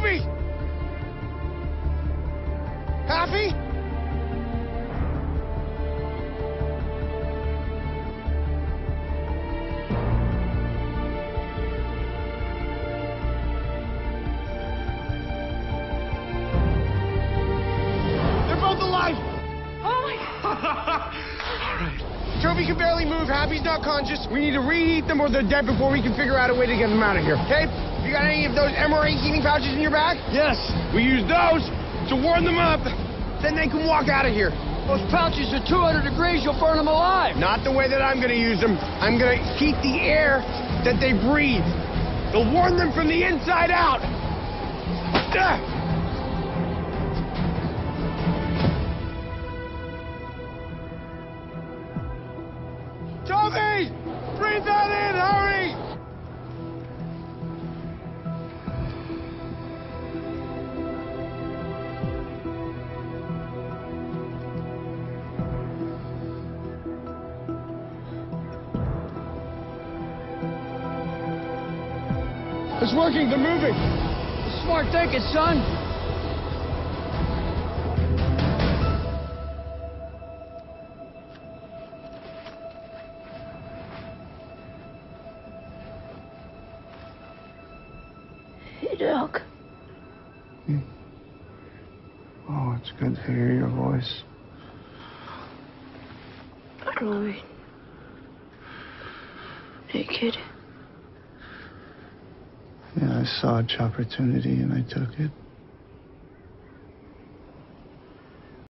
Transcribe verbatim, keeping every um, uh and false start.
Toby! Happy? They're both alive! Oh my God! All right. Toby can barely move. Happy's not conscious. We need to reheat them or they're dead before we can figure out a way to get them out of here, okay? You got any of those M R A heating pouches in your bag? Yes. We use those to warm them up. Then they can walk out of here. Those pouches are two hundred degrees. You'll burn them alive. Not the way that I'm going to use them. I'm going to heat the air that they breathe. They'll warm them from the inside out. Ah! Toby! Breathe that in! Hurry! It's working. They're moving. Smart thinking, son. Hey, Doc. Hmm. Oh, it's good to hear your voice. Roy. Naked. Yeah, I saw its opportunity and I took it.